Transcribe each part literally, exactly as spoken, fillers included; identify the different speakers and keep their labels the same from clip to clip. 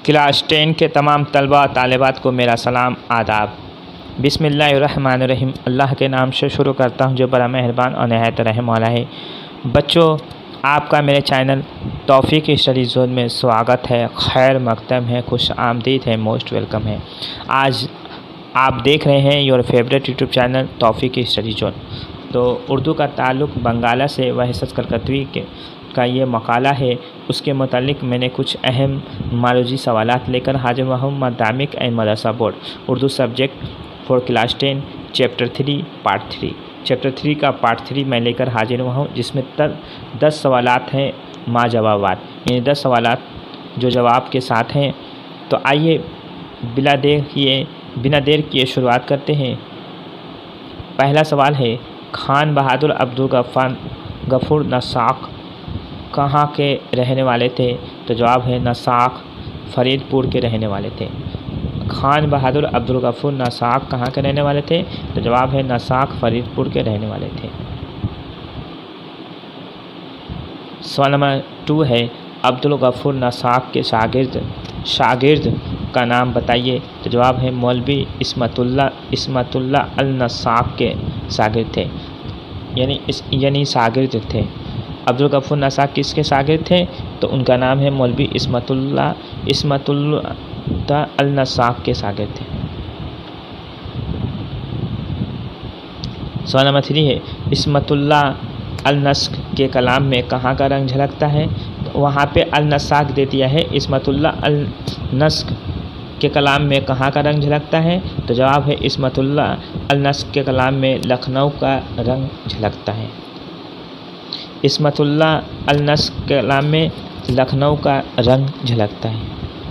Speaker 1: Class ten के तमाम तलबा तालिबात को मेरा सलाम आदाब। बिस्मिल्लाहिर्रहमानिर्रहीम। अल्लाह के नाम से शुरू करता हूँ जो बड़ा मेहरबान और नहायत रहम वाला है। बच्चों, आपका मेरे चैनल तौफीक स्टडी जोन में स्वागत है, खैर मकदम है, खुश आमदीद है, मोस्ट वेलकम है। आज आप देख रहे हैं your favourite YouTube channel Taufiq study zone. तो उर्दू का ताल्लुक़ बंगाला से व हिस्सत कलकत्वी के का ये मकाला है, उसके मुतालिक मैंने कुछ अहम मारूजी सवालात लेकर हाजिर हुआ हूँ। Madhyamik and Madrasa board Urdu subject for class ten chapter three part three chapter three का पार्ट थ्री मैं लेकर हाजिर हुआ हूँ, जिसमें तर दस सवालात हैं माँ जवाबात, यानी दस सवालात जो जवाब के साथ हैं। तो आइए बिना देर किए बिना देर किए शुरुआत करते हैं। पहला सवाल है, खान बहादुर अब्दुल गफ्फार गफूर नसाक कहाँ के रहने वाले थे? तो जवाब है नसाक फरीदपुर के रहने वाले थे। खान बहादुर अब्दुल गफूर नसाक कहाँ के रहने वाले थे? तो जवाब है नसाक फरीदपुर के रहने वाले थे। सवाल नंबर टू है, अब्दुल गफूर नसाक के शागिर्द शागिर्द का नाम बताइए। तो जवाब है मौलवी इस्मतुल्ला इस्मतुल्ला अल नसाक के शागिर्द थे, यानी इस यानी शागिर्द थे। अब्दुल गफूर नसाक किसके शागिर्द थे? तो उनका नाम है मौलवी इस्मतुल्ला इस्मतुल्ला अल नसाक के शागिर्द थे। सवाल नंबर थ्री है, इस्मतुल्ला अल नस्क के कलाम में कहाँ का रंग झलकता है? तो वहाँ पे अल नसाक दे दिया है, इस्मतुल्ला अल नस्क के कलाम में कहाँ का रंग झलकता है? तो जवाब है इस्मतुल्ला अल नस्क के कलाम में लखनऊ का रंग झलकता है। इस्मतुल्ला अल नस्क के कलाम में लखनऊ का रंग झलकता है।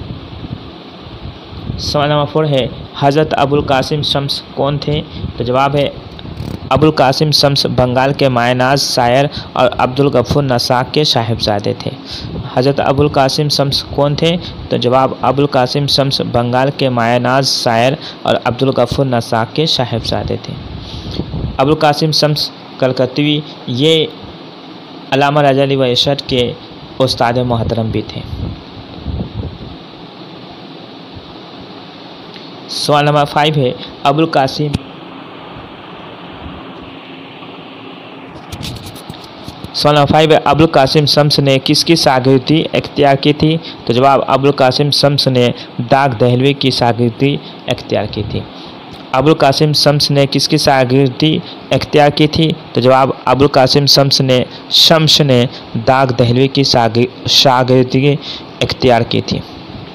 Speaker 1: सवाल नंबर फोर है, हज़रत अबुल कासिम शम्स कौन थे? तो जवाब है अबुल कासिम शम्स बंगाल के मायनाज शायर और अब्दुल गफूर नसाक के साहिबजादे थे। हज़रत अबुल कासिम शम्स कौन थे? तो जवाब अबुल कासिम शम्स बंगाल के मायनाज शायर और अब्दुल गफूर नसाक के साहिबजादे थे। अबुल कासिम शम्स कलकत्वी ये अल्लामा रज़ा अली वैशट के उस्ताद मोहतरम भी थे। सवाल नंबर फाइव है, अबुल कासिम सवाल नंबर फाइव है अबुल कासिम शम्स ने किसकी शागिर्दी इख्तियार की थी? तो जवाब अबुल कासिम शम्स ने दाग दहलवी की शागिर्दी इख्तियार की थी। अबुल कासिम शम्स ने किसकी शागिर्दी इख्तियार की थी? तो जवाब अबुल कासिम शम्स ने शम्स ने दाग दहलवी की शागिर्दी इख्तियार की थी।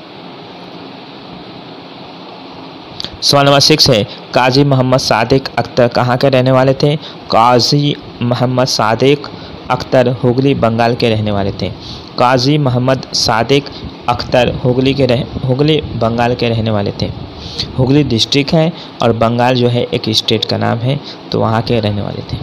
Speaker 1: सवाल नंबर सिक्स है, काजी मोहम्मद सादिक अख्तर कहाँ के रहने वाले थे? काजी मोहम्मद सादिक अख्तर हुगली बंगाल के रहने वाले थे। काजी मोहम्मद सादिक अख्तर हुगली के रह हुगली बंगाल के रहने वाले थे। हुगली डिस्ट्रिक्ट है और बंगाल जो है एक स्टेट का नाम है, तो वहाँ के रहने वाले थे।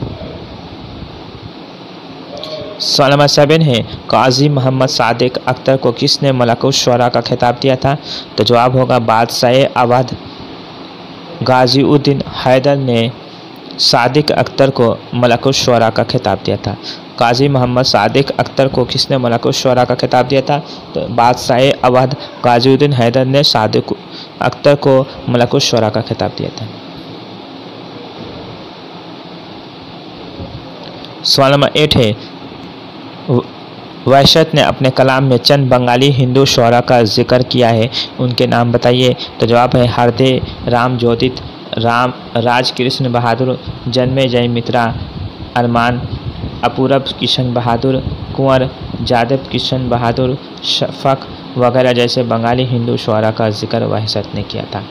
Speaker 1: सवाल नंबर सेवन है, काजी मोहम्मद सादिक अख्तर को किसने मलकुल शुअरा का खिताब दिया था? तो जवाब होगा बादशाह अवध गाजीउद्दीन हैदर ने सादिक अख्तर को मलकुल शुअरा का खिताब दिया था। काजी मोहम्मद सादिक अख्तर को किसने मलकुल शुअरा का खिताब दिया था? तो बादशाह अवध गाजीउद्दीन हैदर ने सादिक अख्तर को मलकुल शुअरा का खिताब दिया था। सवाल नंबर एट है, वैशट ने अपने कलाम में चंद बंगाली हिंदू शुअरा का जिक्र किया है, उनके नाम बताइए। तो जवाब है हरदे राम जोदित राम राजकृष्ण बहादुर जन्मे जय मित्रा अरमान अपूरब किशन बहादुर कुंवर जादव किशन बहादुर शफक वगैरह जैसे बंगाली हिंदू शुअरा का जिक्र वैशट ने किया था।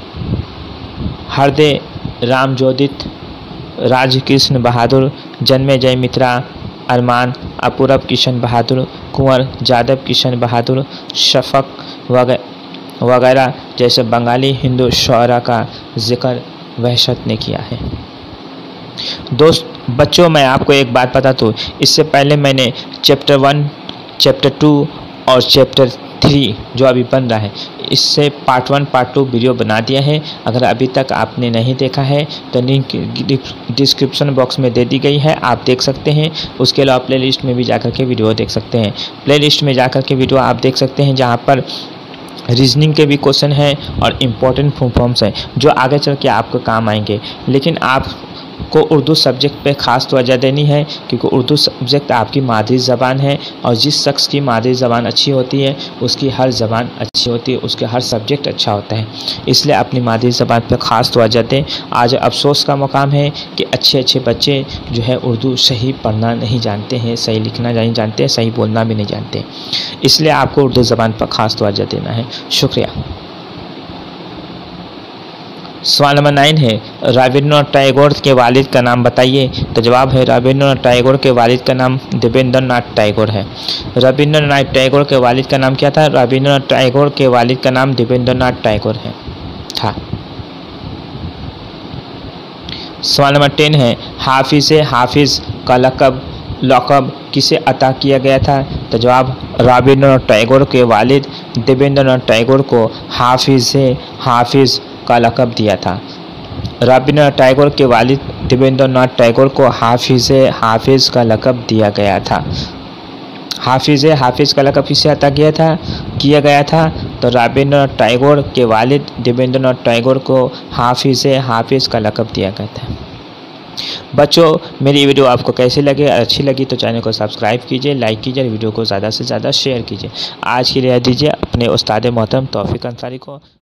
Speaker 1: हरदे राम जोदित राजकृष्ण बहादुर जन्मे जय मित्रा अरमान अपूरब किशन बहादुर कुंवर जादव किशन बहादुर शफक वगैरह जैसे बंगाली हिंदू शुअरा का जिक्र वैशट ने किया है। दोस्त बच्चों, मैं आपको एक बात बता दूँ, इससे पहले मैंने चैप्टर वन चैप्टर टू और चैप्टर थ्री जो अभी बन रहा है, इससे part one part two video बना दिया है। अगर अभी तक आपने नहीं देखा है तो लिंक डिस्क्रिप्शन बॉक्स में दे दी गई है, आप देख सकते हैं। उसके अलावा प्ले लिस्ट में भी जाकर के वीडियो देख सकते हैं। प्ले लिस्ट में जाकर के वीडियो आप देख सकते हैं, जहाँ पर रीजनिंग के भी क्वेश्चन हैं और इम्पोर्टेंट फुल फॉर्म्स हैं जो आगे चल के आपको काम आएंगे। लेकिन आप को उर्दू सब्जेक्ट पे ख़ास तवज्जो देनी है, क्योंकि उर्दू सब्जेक्ट आपकी मादरी ज़बान है और जिस शख्स की मादरी ज़बान अच्छी होती है उसकी हर ज़बान अच्छी होती है, उसके हर सब्जेक्ट अच्छा होता है। इसलिए अपनी मादरी ज़बान पे ख़ास तवज्जो दें। आज अफसोस का मुकाम है कि अच्छे अच्छे बच्चे जो है उर्दू सही पढ़ना नहीं जानते हैं, सही लिखना नहीं जानते, सही बोलना भी नहीं जानते। इसलिए आपको उर्दू ज़बान पर ख़ास तवज्जो देना है। शुक्रिया। सवाल नंबर नाइन है, रविंद्रनाथ टैगोर के वालिद का नाम बताइए। तो जवाब है रविंद्रनाथ टैगोर के वालिद का नाम देवेंद्रनाथ टैगोर है। रविंद्रनाथ टैगोर के वालिद का नाम क्या था? रविंद्रनाथ टैगोर के वालिद का नाम देवेंद्रनाथ टैगोर है था। सवाल नंबर टेन है, हाफिज़ हाफिज़ का लक़ब लक़ब किसे अता किया गया था? तो जवाब रविंद्रनाथ टैगोर के वालिद देवेंद्रनाथ टैगोर को हाफिज़ हाफिज़ का लक़ब दिया था। रविंद्रनाथ टैगोर के वालिद देवेंद्रनाथ टैगोर को हाफिज़ हाफिज़ का लक़ब दिया गया था। हाफिज़ हाफिज़ का लक़ब किसे अता किया था किया गया था तो रविंद्रनाथ टैगोर के वालिद देवेंद्रनाथ टैगोर को हाफिज़ हाफिज़ का लक़ब दिया गया था। बच्चों, मेरी वीडियो आपको कैसी लगे? अच्छी लगी तो चैनल को सब्सक्राइब कीजिए, लाइक कीजिए, वीडियो को ज़्यादा से ज़्यादा शेयर कीजिए। आज के लिए दीजिए अपने उस्ताद मोहतरम तौफीक अंसारी को।